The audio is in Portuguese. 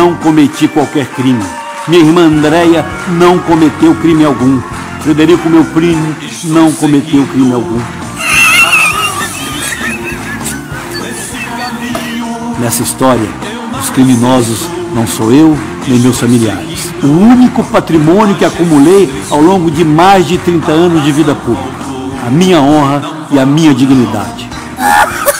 não cometi qualquer crime. Minha irmã Andréia não cometeu crime algum. Frederico, meu primo, não cometeu crime algum. Nessa história, os criminosos não sou eu nem meus familiares. O único patrimônio que acumulei ao longo de mais de 30 anos de vida pública. A minha honra e a minha dignidade.